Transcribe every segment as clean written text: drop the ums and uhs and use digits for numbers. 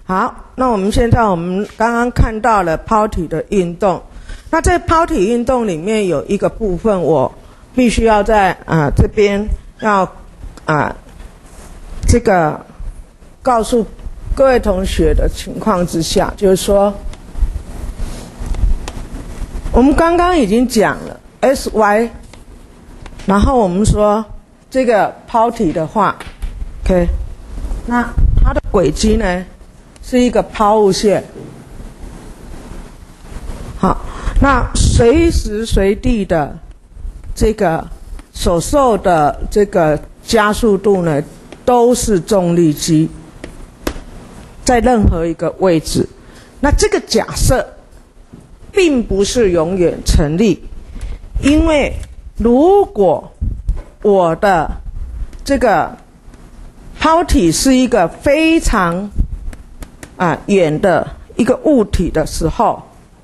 好，那我们刚刚看到了抛体的运动。那在抛体运动里面有一个部分，我必须要在这边要这个告诉各位同学的情况之下，就是说，我们刚刚已经讲了 SY， 然后我们说这个抛体的话 ，OK， 那它的轨迹呢是一个抛物线。好，那随时随地的这个所受的这个加速度呢，都是重力基，在任何一个位置。那这个假设并不是永远成立，因为如果我的这个抛体是一个非常远的一个物体的时候，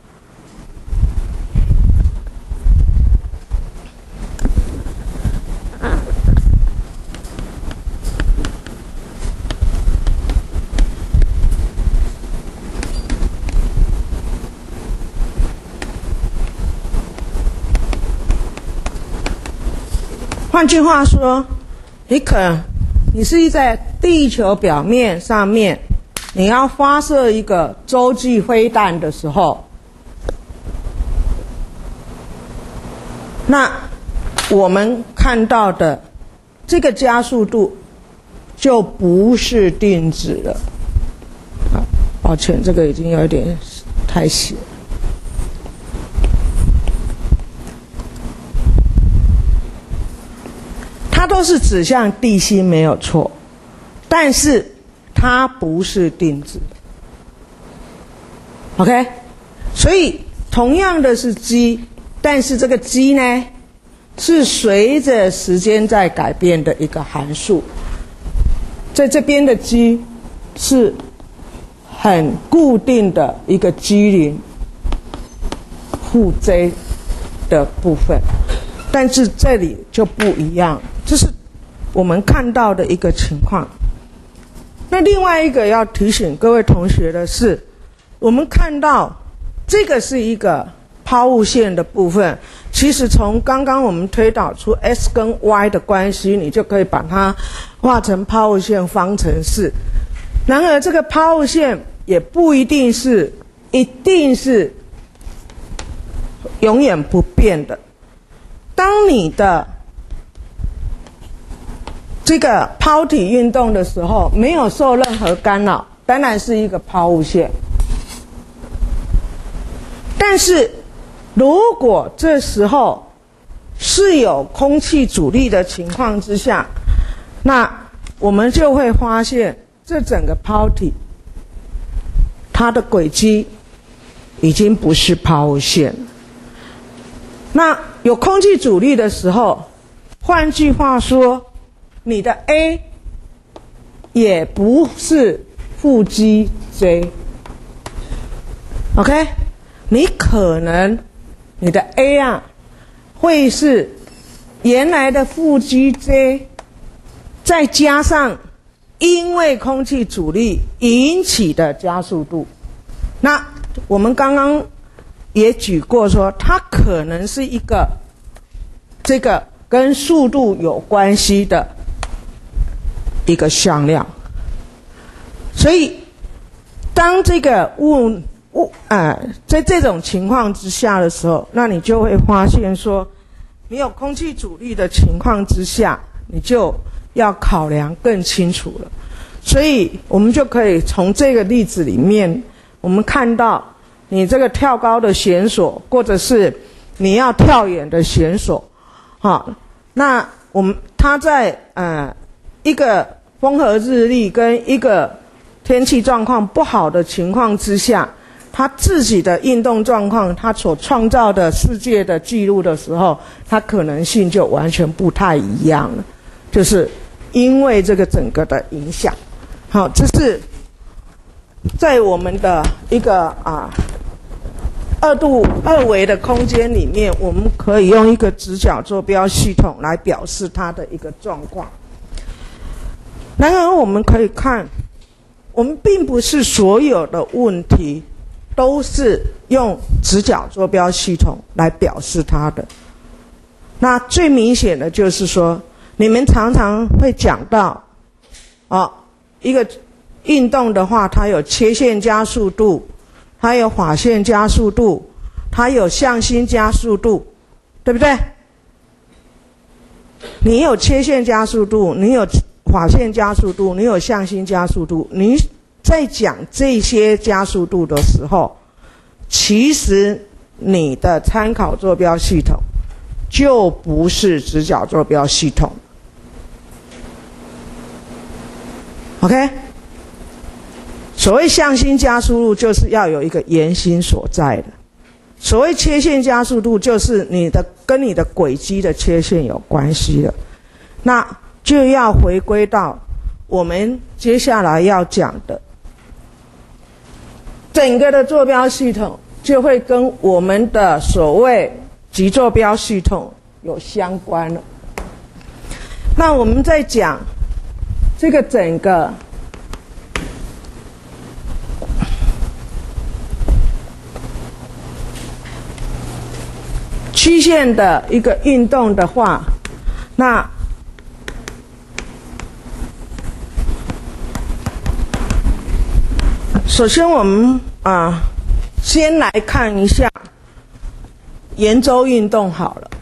换句话说，你是在地球表面上面，你要发射一个洲际飞弹的时候，那我们看到的这个加速度就不是定值了。抱歉，这个已经有点太细了。它都是指向地心没有错，但是它不是定值。OK， 所以同样的是 g， 但是这个 g 呢是随着时间在改变的一个函数。在这边的 g 是很固定的一个 g0 负 j 的部分，但是这里就不一样。这是我们看到的一个情况。那另外一个要提醒各位同学的是，我们看到这个是一个抛物线的部分，其实从刚刚我们推导出 S 跟 Y 的关系，你就可以把它画成抛物线方程式。然而这个抛物线也不一定是永远不变的。当你的这个抛体运动的时候，没有受任何干扰，当然是一个抛物线。但是如果这时候是有空气阻力的情况之下，那我们就会发现这整个抛体它的轨迹已经不是抛物线。那有空气阻力的时候，换句话说，你的 A 也不是负 GJ， OK？ 你可能你的 A 会是原来的负 GJ， 再加上因为空气阻力引起的加速度。那我们刚刚也举过说，它可能是一个这个跟速度有关系的一个向量。所以当这个在这种情况之下的时候，那你就会发现说，你有空气阻力的情况之下，你就要考量更清楚了。所以我们就可以从这个例子里面，我们看到你这个跳高的选手，或者是你要跳远的选手，那他在一个风和日丽跟一个天气状况不好的情况之下，他自己的运动状况，他所创造的世界的纪录的时候，他可能性就完全不太一样了，就是因为这个整个的影响。好，这是在我们的一个二维的空间里面，我们可以用一个直角坐标系统来表示它的一个状况。然而我们可以看我们并不是所有的问题都是用直角坐标系统来表示它的。那最明显的就是说，你们常常会讲到，一个运动的话，它有切线加速度，它有法线加速度，它有向心加速度，对不对？你有切线加速度，你有法线加速度，你有向心加速度，你在讲这些加速度的时候，其实你的参考坐标系统就不是直角坐标系统。OK， 所谓向心加速度就是要有一个沿心所在的，所谓切线加速度就是跟你的轨迹的切线有关系的。那就要回归到我们接下来要讲的整个的坐标系统，就会跟我们的所谓极坐标系统有相关了。那我们在讲这个整个曲线的一个运动的话，那首先我们先来看一下圆周运动好了。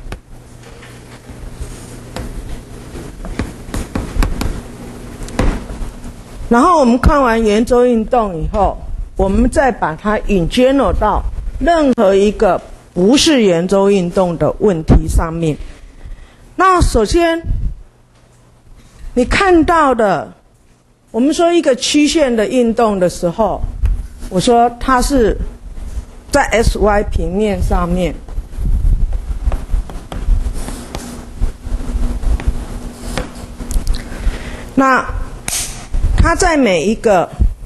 然后我们看完圆周运动以后，我们再把它引general到任何一个不是圆周运动的问题上面。那首先你看到的，我们说一个曲线的运动的时候，我说它是在 xy 平面上面，那它在每一个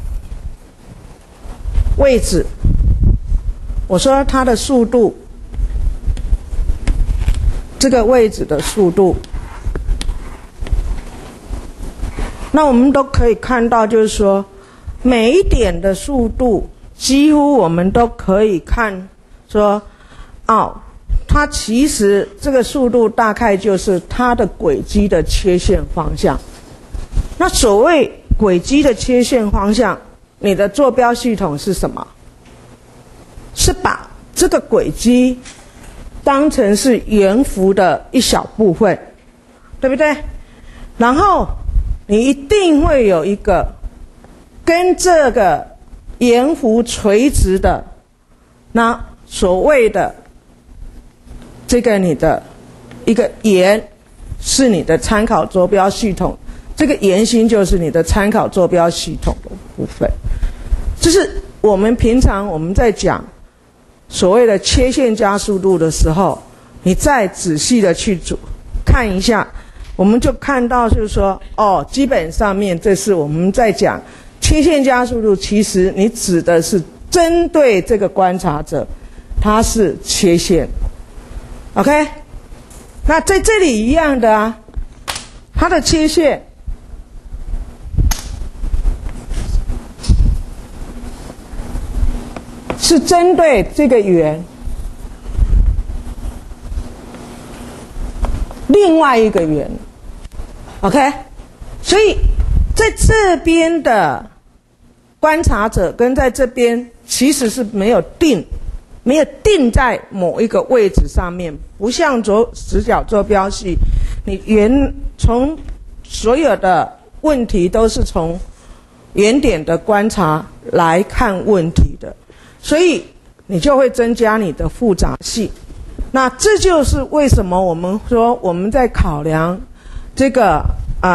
位置，我说它的速度，这个位置的速度，那我们都可以看到，就是说每一点的速度几乎我们都可以看说，它其实这个速度大概就是它的轨迹的切线方向。那所谓轨迹的切线方向，你的坐标系统是什么？是把这个轨迹当成是圆弧的一小部分，对不对？然后你一定会有一个跟这个圆弧垂直的，那所谓的这个你的一个圆是你的参考坐标系统，这个圆心就是你的参考坐标系统的部分。这是我们平常我们在讲所谓的切线加速度的时候，你再仔细的去看一下，我们就看到就是说，基本上面这是我们在讲切线加速度，其实你指的是针对这个观察者，它是切线。OK， 那在这里一样的啊，它的切线是针对这个圆另外一个圆 ，OK， 所以在这边的观察者跟在这边其实是没有定在某一个位置上面，不像直角坐标系，你从所有的问题都是从原点的观察来看问题的，所以你就会增加你的复杂性。那这就是为什么我们说我们在考量这个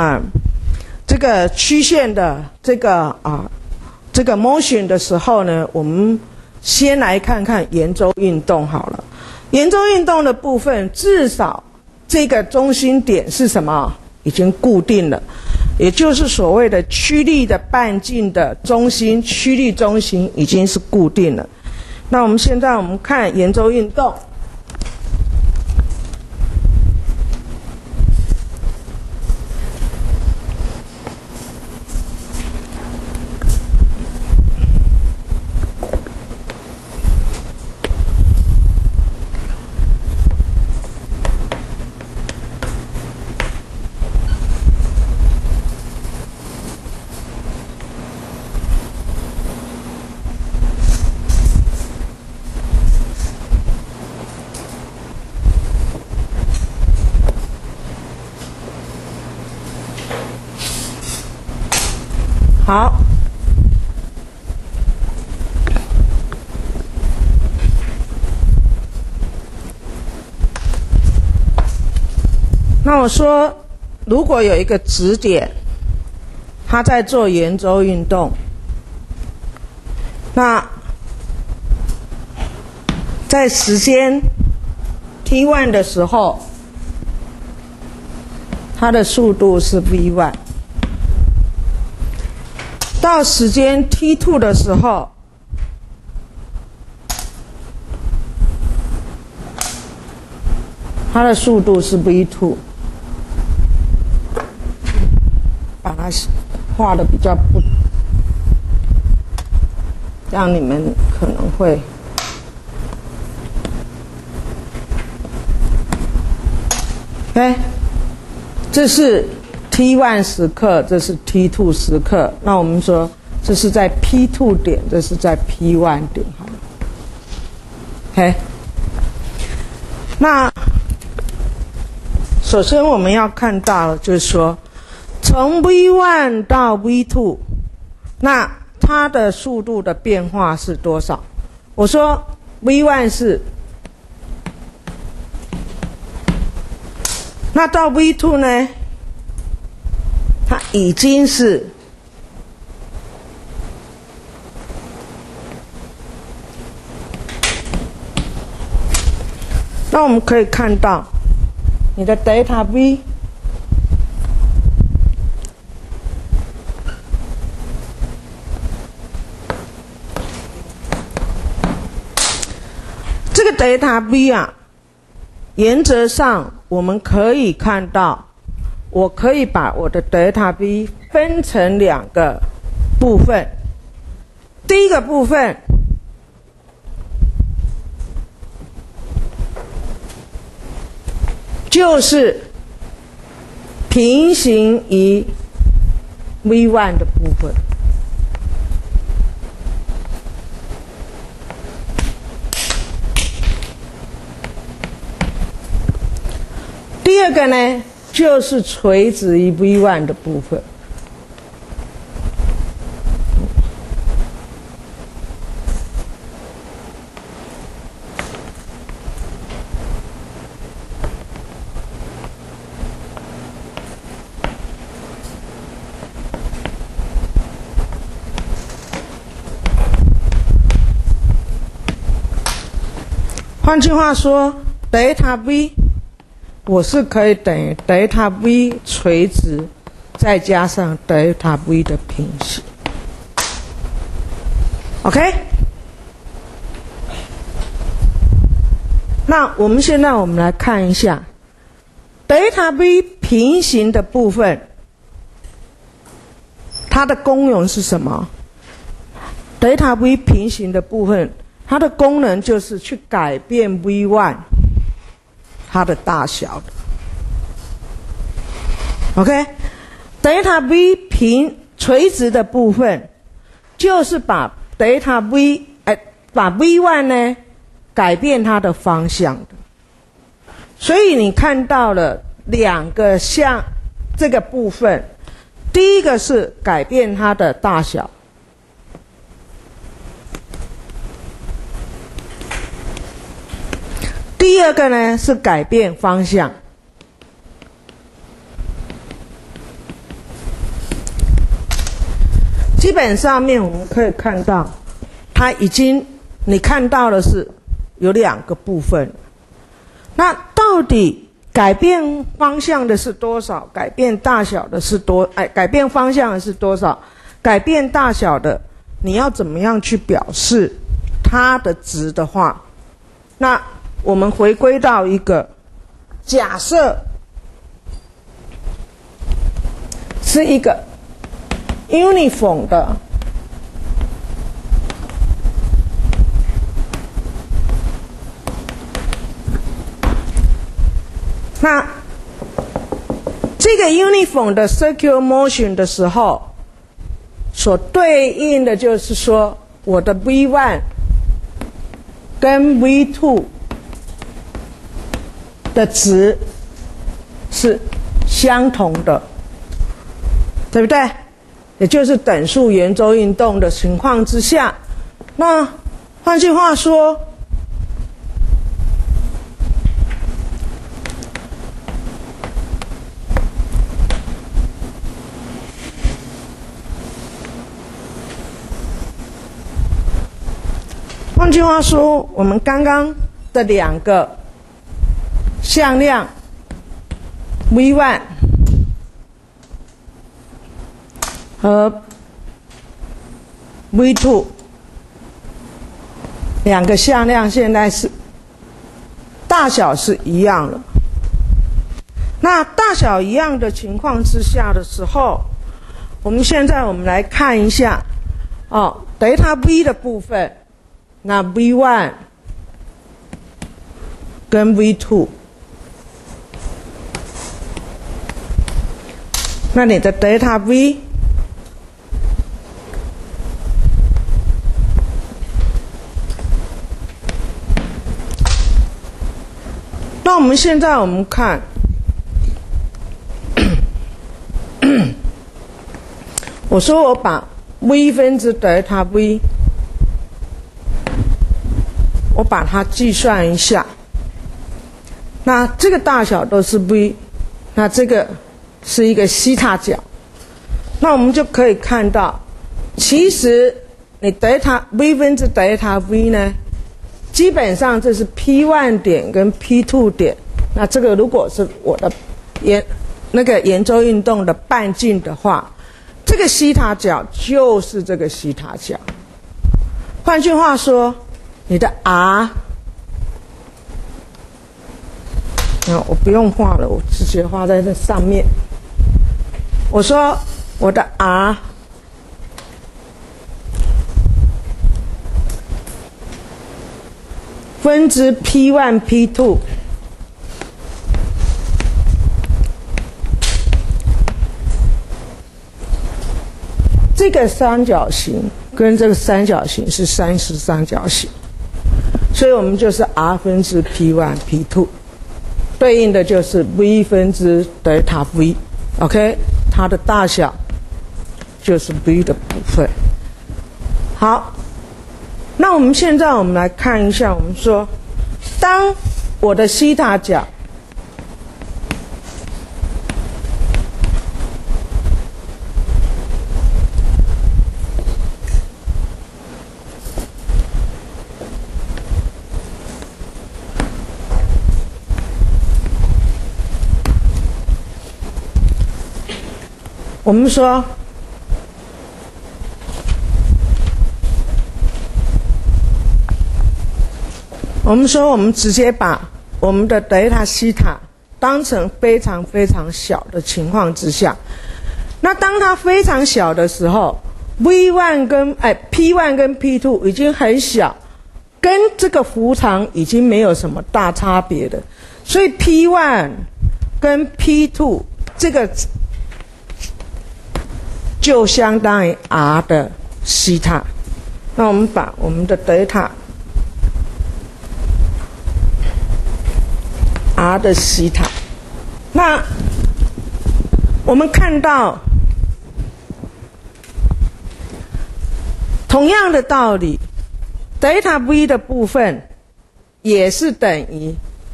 曲线的这个 motion 的时候呢，我们先来看看圆周运动好了。圆周运动的部分，至少这个中心点是什么？已经固定了，也就是所谓的曲率的半径的中心，曲率中心已经是固定了。那我们现在看圆周运动。 好，那我说，如果有一个质点，它在做圆周运动，那在时间 t1 的时候，它的速度是 v1。到时间 t2 的时候，它的速度是 v2。把它画的比较不，让你们可能会，OK， 这是 T1 时刻，这是 T2 时刻。那我们说这是在 P2 点，这是在 P1 点，好了 ，OK。那首先我们要看到就是说，从 V1 到 V2， 那它的速度的变化是多少？我说 V1 是，那到 V2 呢？它已经是那我们可以看到你的 delta V 这个 delta V 啊，原则上我们可以看到，我可以把我的 delta V 分成两个部分。第一个部分就是平行于 V1 的部分。第二个呢，就是垂直于 V1 的部分。换句话说 ，delta V 我是可以等于 delta V 垂直，再加上 delta V 的平行。OK？ 那我们现在来看一下 delta V 平行的部分，它的功能是什么 ？delta V 平行的部分，它的功能就是去改变 V1 它的大小的。OK， delta V 平垂直的部分，就是把 delta V 把 V1 呢改变它的方向的。所以你看到了两个像这个部分，第一个是改变它的大小。第二个呢是改变方向。基本上面我们可以看到，它已经你看到的是有两个部分。那到底改变方向的是多少？改变大小的是改变方向的是多少？改变大小的，你要怎么样去表示它的值的话，那我们回归到一个假设，是一个 uniform 的那这个 uniform 的 circular motion 的时候，所对应的就是说，我的 V1 跟 V2 的值是相同的，对不对？ 也就是等速圆周运动的情况之下，那换句话说，我们刚刚的两个向量 V1 和 V2 两个向量现在是大小是一样了。那大小一样的情况之下的时候，我们来看一下delta V 的部分。那 V1 跟 V2， 那你的 delta V 那我们现在看我说我把 V 分之 delta V我把它计算一下，那这个大小都是 V， 那这个是一个西塔角，那我们就可以看到，其实你 delta V 分之 delta V 呢，基本上这是 P1 点跟 P2 点，那这个如果是我的圆周运动的半径的话，这个西塔角就是这个西塔角。换句话说，你的 R， 我不用画了，我直接画在这上面。我说我的 R 分之 P1 P2， 这个三角形跟这个三角形是30三角形。所以我们就是 R 分之 P1 P2， 对应的就是 V 分之 delta V， OK， 它的大小就是 V 的部分。好，那我们现在来看一下，我们说，当我的西塔角我们说我们直接把我们的德尔塔西塔当成非常非常小的情况之下，那当它非常小的时候 ，V1 跟P1 跟 P2 已经很小，跟这个幅长已经没有什么大差别的，所以 P1 跟 P2 这个就相当于 R 的西塔。那我们把我们的德尔塔 R 的西塔，那我们看到同样的道理，德尔塔 V 的部分也是等于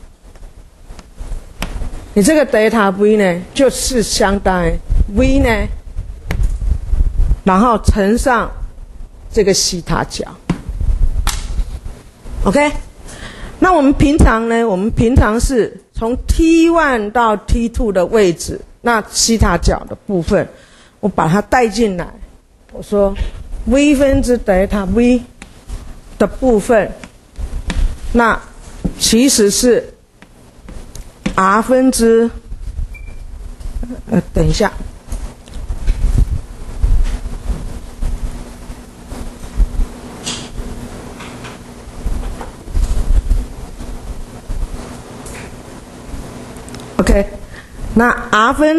你这个德尔塔 V 呢，就是相当于 V 呢，然后乘上这个西塔角 ，OK？ 那我们平常呢？我们平常是从 T1 到 T2 的位置，那西塔角的部分，我把它带进来。我说 V 分之德尔塔 V 的部分，那其实是 R 分之等一下。OK， 那 R 分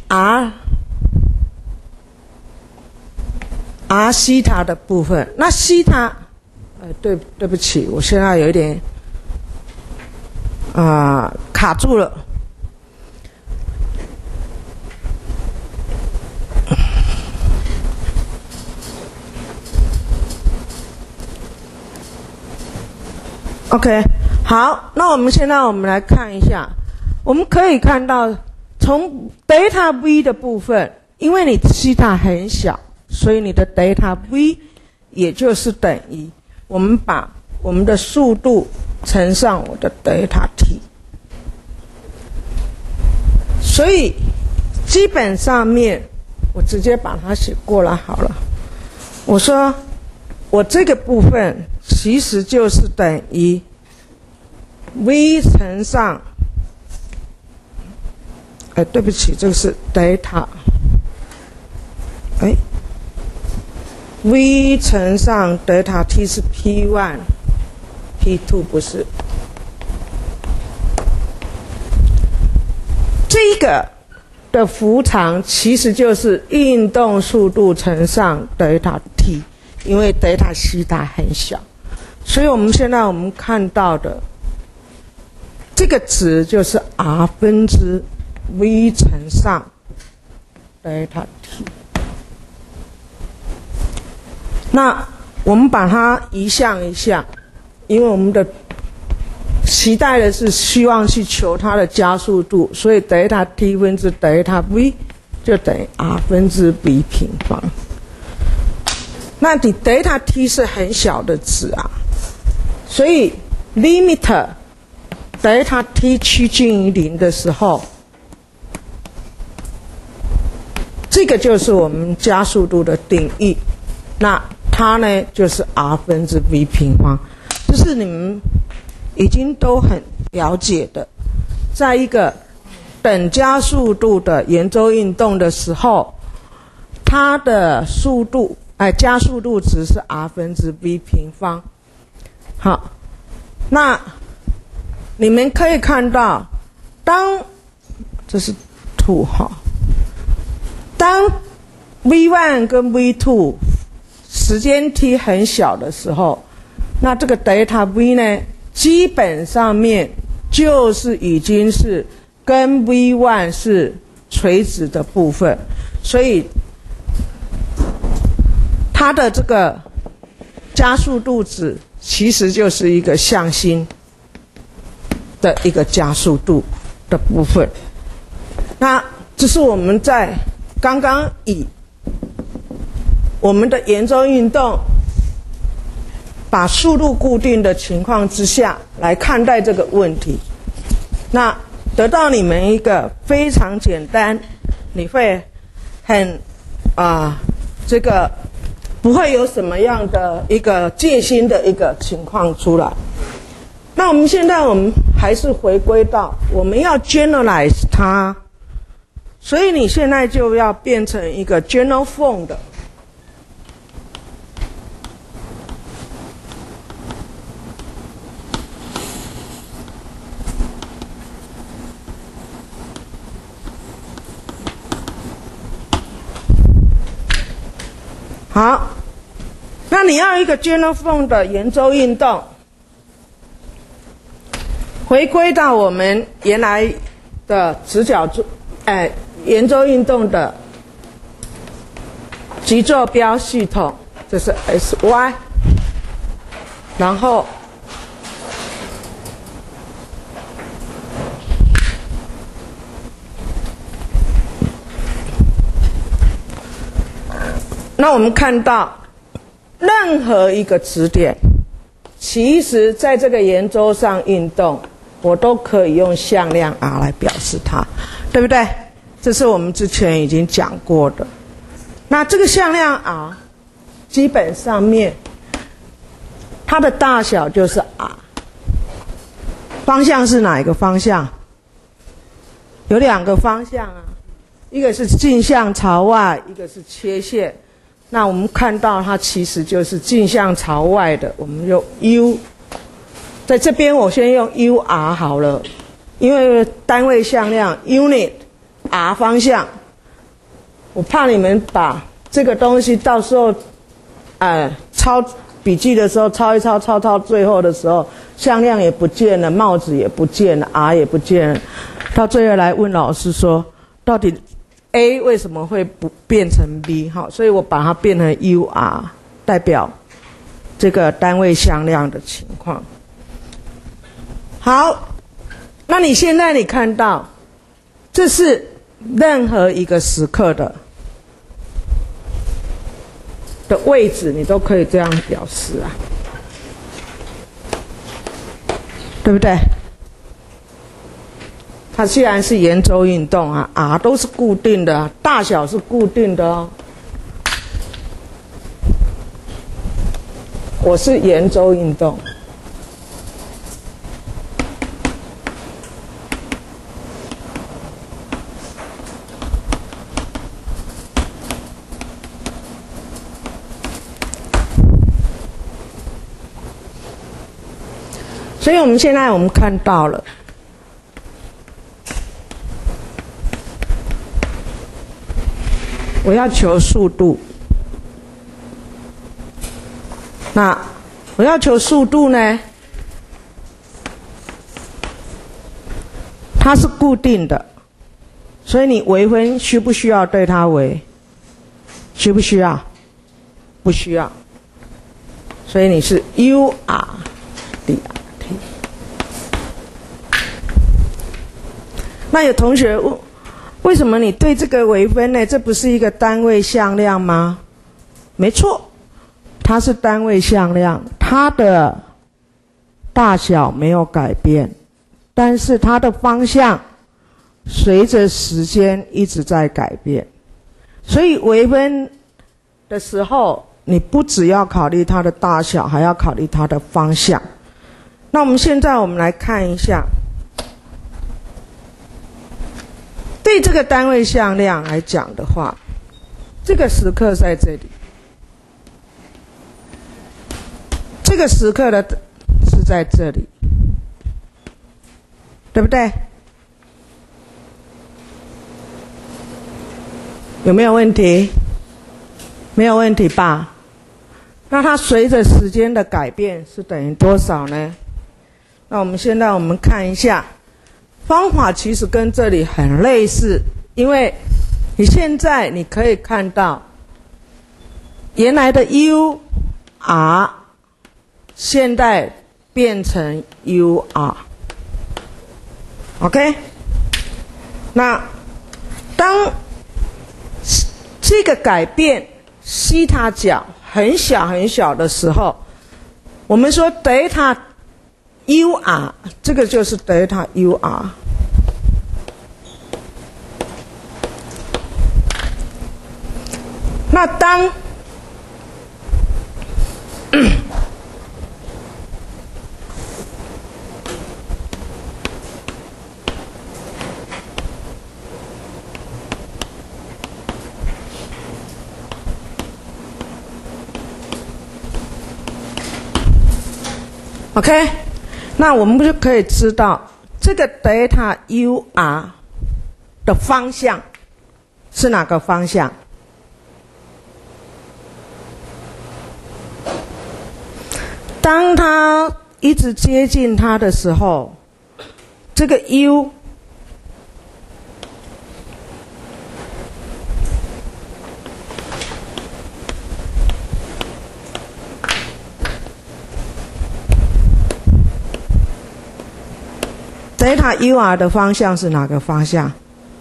R 西塔的部分，那西塔，对不起，我现在有一点卡住了。 OK， 好，那我们现在来看一下，我们可以看到从 delta v 的部分，因为你西塔很小，所以你的 delta v 也就是等于我们把我们的速度乘上我的 delta t， 所以基本上面我直接把它写过来好了。我说我这个部分其实就是等于 v 乘上，对不起，这个是 delta， v 乘上 delta t 是 p1 p2 不是，这个的幅长其实就是运动速度乘上 delta t， 因为 delta 西塔很小，所以我们现在看到的这个值就是 r 分之 v 乘上 delta t。那我们把它移项一下，因为我们的期待的是希望去求它的加速度，所以 delta t 分之 delta v 就等于 r 分之 v 平方。那你 delta t 是很小的值啊，所以 limit delta t 趋近于0的时候，这个就是我们加速度的定义。那它呢就是 r 分之 v 平方，这是你们已经都很了解的。在一个等加速度的圆周运动的时候，它的速度加速度值是 r 分之 v 平方。好，那你们可以看到，这是 2 哈，当 v1 跟 v2 时间 t 很小的时候，那这个 delta v 呢，基本上面就是已经是跟 v1 是垂直的部分，所以它的这个加速度值其实就是一个向心的一个加速度的部分。那这是我们在刚刚以我们的圆周运动把速度固定的情况之下来看待这个问题，那得到你们一个非常简单，你会很这个不会有什么样的一个戒心的一个情况出来。那我们现在还是回归到我们要 generalize 它，所以你现在就要变成一个 general form 的。好，那你要一个 general form 的圆周运动，回归到我们原来的直角圆周运动的极坐标系统，这是 SY， 然后那我们看到任何一个指点，其实在这个圆周上运动，我都可以用向量 r 来表示它，对不对？这是我们之前已经讲过的。那这个向量 r 基本上面它的大小就是 r， 方向是哪一个方向？有两个方向啊，一个是径向朝外，一个是切线。那我们看到它其实就是径向朝外的，我们用 u， 在这边我先用 ur 好了，因为单位向量 unit r 方向，我怕你们把这个东西到时候抄笔记的时候抄一抄，抄到最后的时候，向量也不见了，帽子也不见了， r 也不见了，到最后来问老师说，到底A 为什么会不变成 B？ 好，所以我把它变成 UR， 代表这个单位向量的情况。 好，那你现在你看到，这是任何一个时刻的位置，你都可以这样表示啊，对不对？它虽然是圆周运动啊，R 都是固定的，大小是固定的哦。我是圆周运动。所以我们现在看到了，我要求速度，那我要求速度呢，它是固定的，所以你微分需不需要对它微？需不需要？不需要，所以你是 UR dRt。那有同学问，为什么你对这个微分呢？这不是一个单位向量吗？没错，它是单位向量，它的大小没有改变，但是它的方向随着时间一直在改变。所以微分的时候，你不只要考虑它的大小，还要考虑它的方向。那我们现在来看一下。对这个单位向量来讲的话，这个时刻在这里，这个时刻的是在这里，对不对？有没有问题？没有问题吧？那它随着时间的改变是等于多少呢？那我们现在看一下。方法其实跟这里很类似，因为你现在你可以看到，原来的 UR 现在变成 UR。OK？ 那当这个改变西塔角很小很小的时候，我们说德尔塔UR， 这个就是德尔塔 UR。那当OK， 那我们就可以知道这个德尔塔 UR 的方向是哪个方向？当它一直接近它的时候，这个 U 德尔塔 UR 的方向是哪个方向？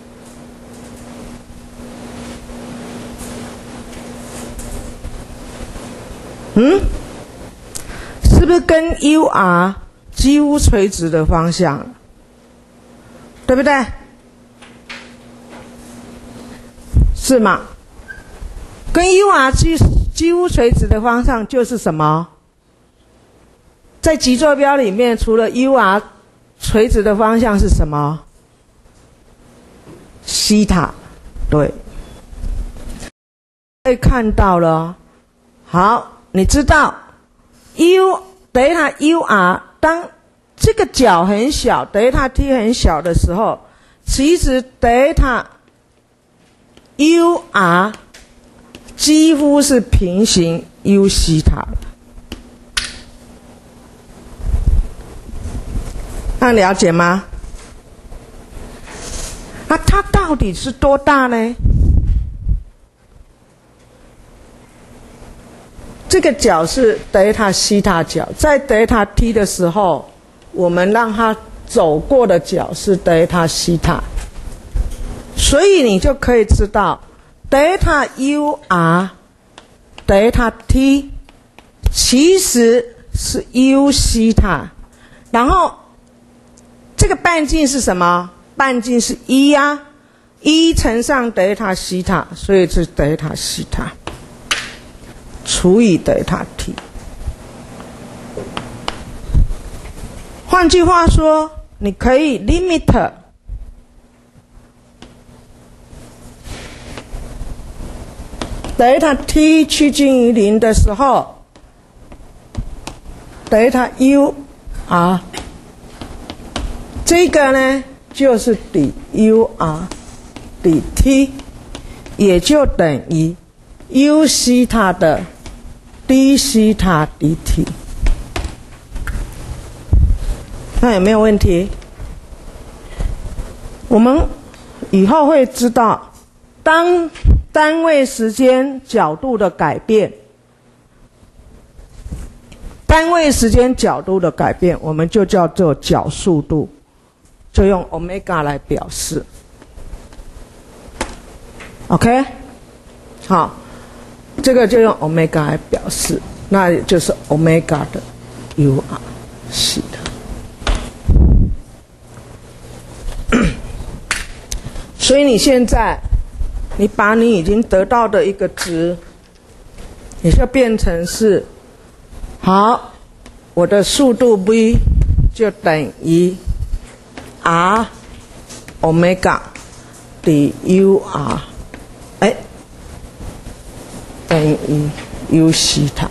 是不是跟 UR 几乎垂直的方向？对不对？是吗？跟 UR 几乎垂直的方向就是什么？在极坐标里面，除了 UR 垂直的方向是什么？西塔，对。可以看到了，好，你知道 德尔塔 UR 当这个角很小，德尔塔 T 很小的时候，其实德尔塔 UR 几乎是平行 U 西塔了。那了解吗？那它到底是多大呢？这个角是德尔塔西塔角，在德尔塔 T 的时候， 我们让它走过的角是德塔西塔，所以你就可以知道德塔 UR 德塔 T 其实是 U 西塔，然后这个半径是什么？半径是1啊，1乘上德塔西塔，所以是德塔西塔除以德塔 T。换句话说，你可以 limit 德塔 T 趋近于0的时候，德塔 U R 这个呢就是底 U R 底 T， 也就等于 U 西塔的 d 西塔 dt。那有没有问题？我们以后会知道，当单位时间角度的改变，单位时间角度的改变，我们就叫做角速度，就用 omega 来表示。OK， 好，这个就用 omega 来表示，那就是 omega 的 UR 西塔。所以你现在，你把你已经得到的一个值，你就变成是，好，我的速度 v 就等于 r omega 底 ur， 等于 u 西塔。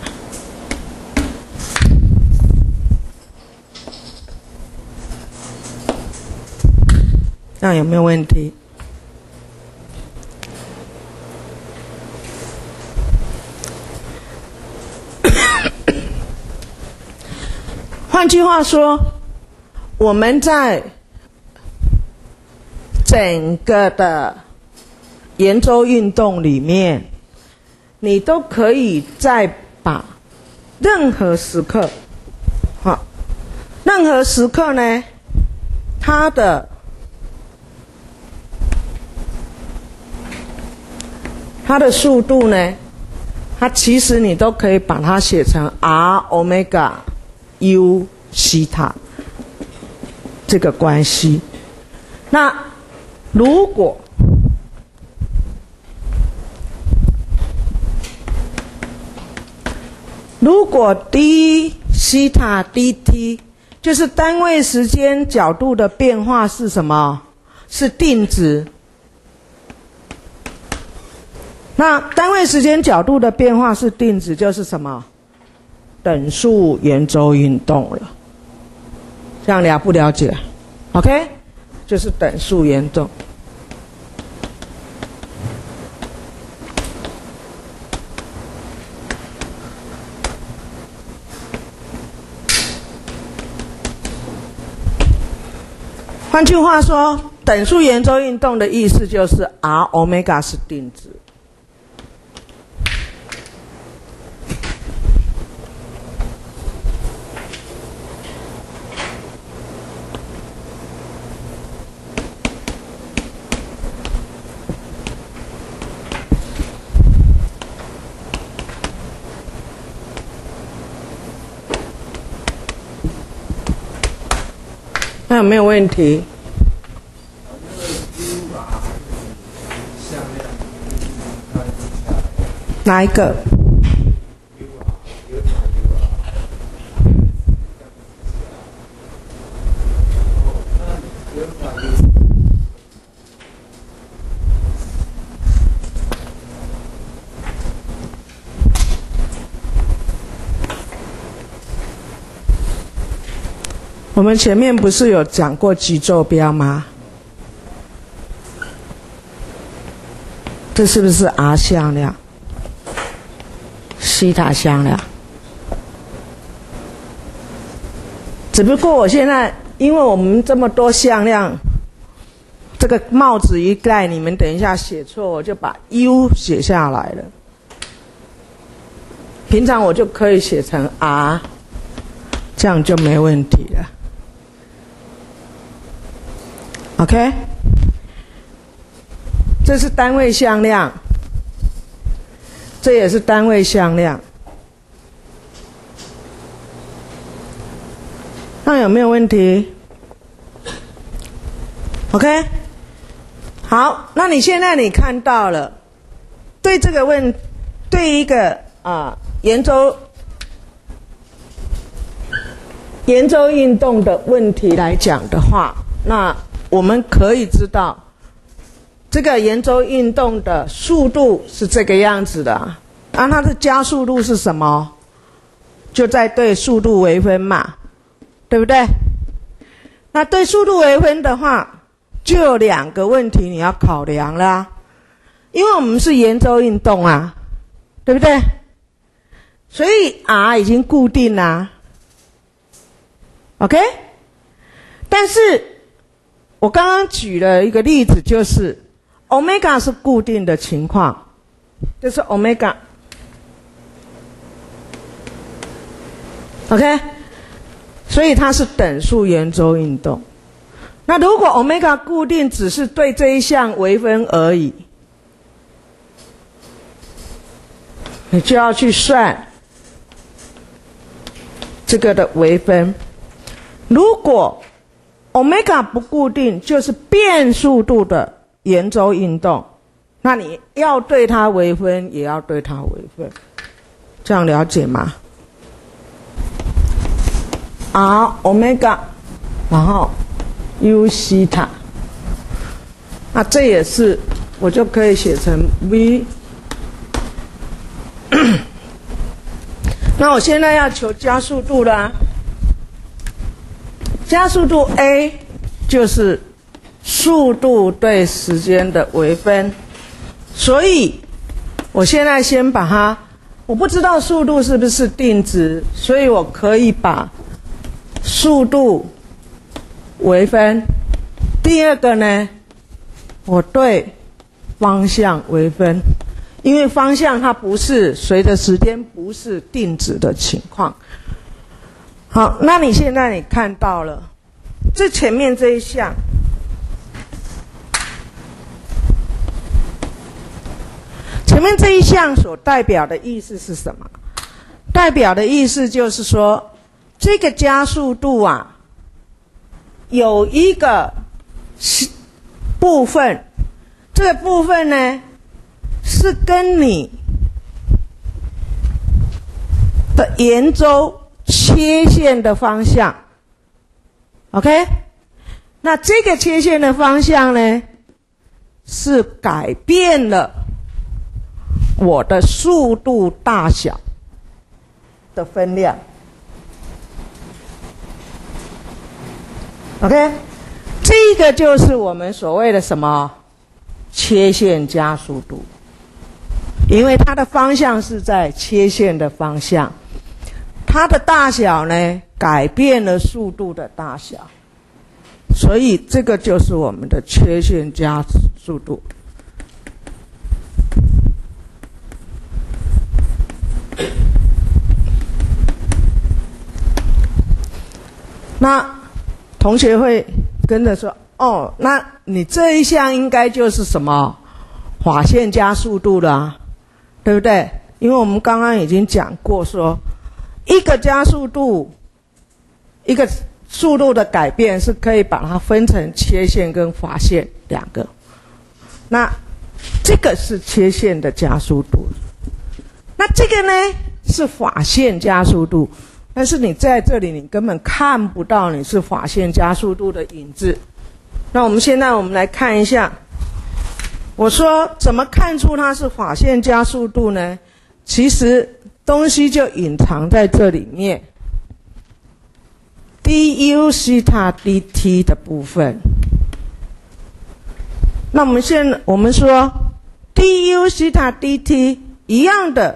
那有没有问题？换句话说，我们在整个的圆周运动里面，你都可以再把任何时刻，任何时刻呢，它的速度呢，它其实你都可以把它写成 r omega u 西塔这个关系。那如果d 西塔 dt 就是单位时间角度的变化是什么？是定值。那单位时间角度的变化是定值，就是什么？等速圆周运动了。这样了不了解 ？OK， 就是等速圆动。换句话说，等速圆周运动的意思就是 r omega 是定值。那有没有问题？哪一个？我们前面不是有讲过极坐标吗？这是不是 r 向量？西塔向量。只不过我现在，因为我们这么多向量，这个帽子一盖，你们等一下写错，我就把 u 写下来了。平常我就可以写成 r， 这样就没问题了。 OK， 这是单位向量，这也是单位向量。那有没有问题 ？OK， 好，那你现在你看到了，对这个对一个圆周运动的问题来讲的话，那我们可以知道，这个圆周运动的速度是这个样子的，它的加速度是什么？就在对速度微分嘛，对不对？那对速度微分的话，就有2个问题你要考量啦，因为我们是圆周运动啊，对不对？所以 r 已经固定啦 ，OK？ 但是我刚刚举了一个例子，就是欧米伽是固定的情况，就是欧米伽 ，OK？ 所以它是等速圆周运动。那如果欧米伽固定只是对这一项微分而已，你就要去算这个的微分。如果欧米伽不固定，就是变速度的圆周运动，那你要对它微分，也要对它微分，这样了解吗？r 欧米伽，然后 u 西塔，那这也是我就可以写成 v。那我现在要求加速度啦，加速度 a 就是速度对时间的微分，所以我现在先把它，我不知道速度是不是定值，所以我可以把速度微分。第二个呢，我对方向微分，因为方向它不是随着时间不是定值的情况。好，那你现在你看到了这前面这一项，前面这一项所代表的意思是什么？代表的意思就是说，这个加速度啊，有一个部分，这个部分呢是跟你的圆周切线的方向 ，OK？ 那这个切线的方向呢，是改变了我的速度大小的分量。OK， 这个就是我们所谓的什么切线加速度，因为它的方向是在切线的方向，它的大小呢改变了速度的大小，所以这个就是我们的切线加速度。那同学会跟着说，哦，那你这一项应该就是什么法线加速度了啊，对不对？因为我们刚刚已经讲过说，一个加速度，一个速度的改变是可以把它分成切线跟法线2个。那这个是切线的加速度，那这个呢是法线加速度。但是你在这里你根本看不到你是法线加速度的影子。那我们来看一下，我说怎么看出它是法线加速度呢？其实东西就隐藏在这里面， du 西塔 dt 的部分。那我们说 du 西塔 dt 一样的，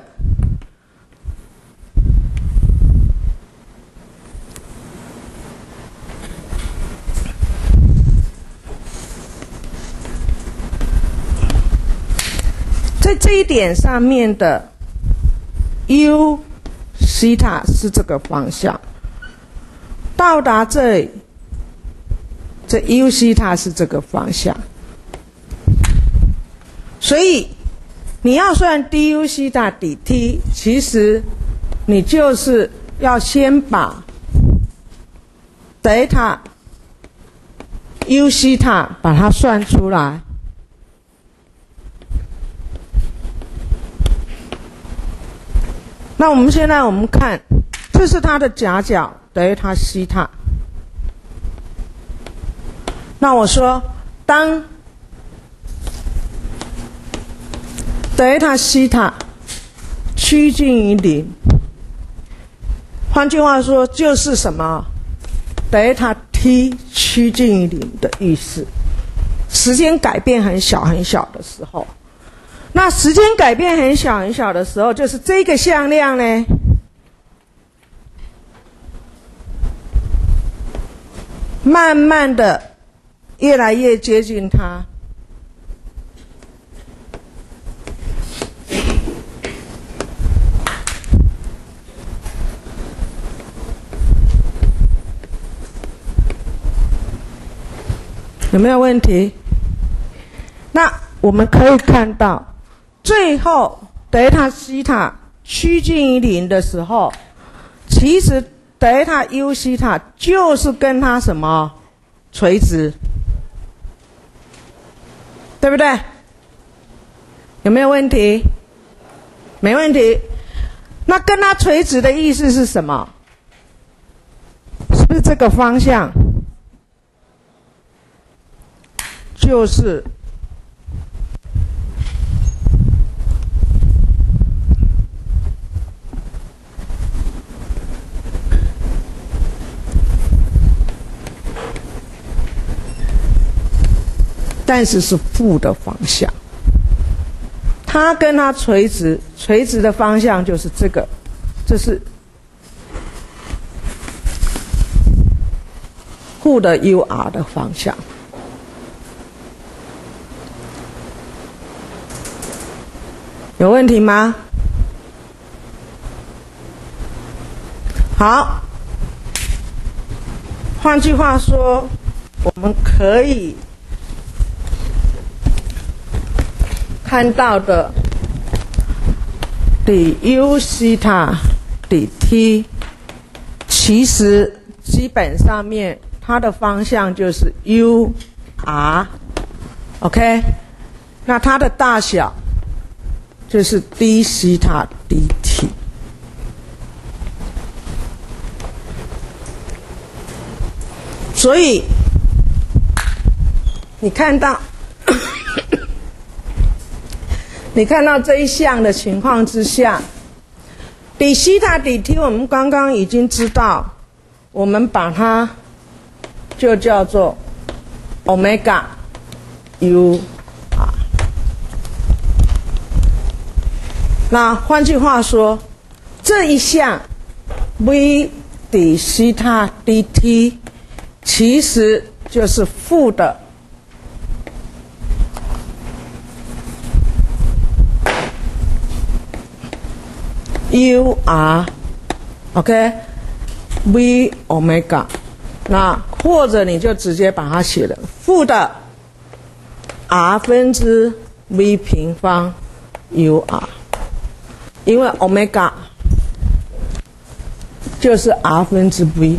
在这一点上面的 u 西塔是这个方向，到达这里这 u 西塔是这个方向，所以你要算 du 西塔 dt， 其实你就是要先把德塔 u 西塔把它算出来。那我们现在看，这是它的夹角德塔西塔。那我说，当德塔西塔趋近于0，换句话说就是什么？德塔 t 趋近于0的意思。时间改变很小很小的时候，那时间改变很小很小的时候，就是这个向量呢，慢慢的越来越接近它。有没有问题？那我们可以看到，最后德塔西塔趋近于0的时候，其实德塔 u 西塔就是跟它什么垂直，对不对？有没有问题？没问题。那跟它垂直的意思是什么？是不是这个方向？就是但是是负的方向，它跟它垂直的方向就是这个，这是负的 UR 的方向。有问题吗？好，换句话说，我们可以看到的du 西塔 dt， 其实基本上面它的方向就是 UR，OK， 那它的大小就是 d 西塔 dt。所以你看到这一项的情况之下， d 西塔 dt 我们刚刚已经知道，我们把它就叫做 omega u。那换句话说，这一项 v d 西塔 dt 其实就是负的 ur OK v omega， 那或者你就直接把它写了负的 r 分之 v 平方 ur，因为 omega 就是 r 分之 v。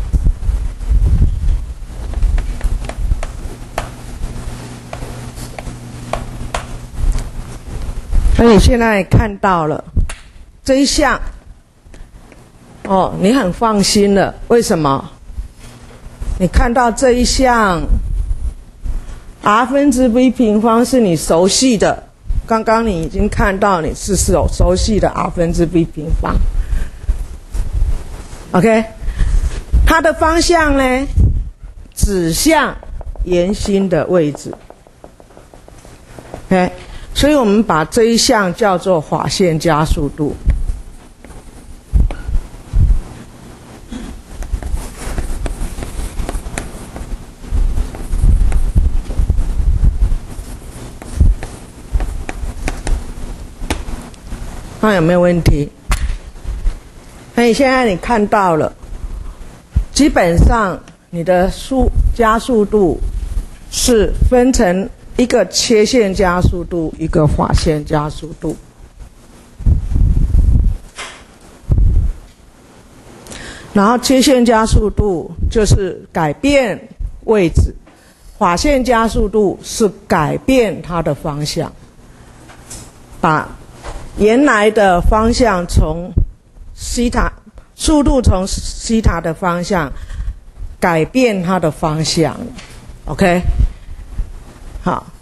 所以现在看到了这一项，哦，你很放心了。为什么？你看到这一项 r 分之 v 平方是你熟悉的。刚刚你已经看到你是熟悉的 r 分之 v 平方 ，OK， 它的方向呢指向圆心的位置 ，OK， 所以我们把这一项叫做法线加速度。那有没有问题？所以现在你看到了，基本上你的加速度是分成一个切线加速度，一个划线加速度。然后切线加速度就是改变位置，划线加速度是改变它的方向，把原来的方向从西塔速度从西塔的方向改变它的方向。OK， 好。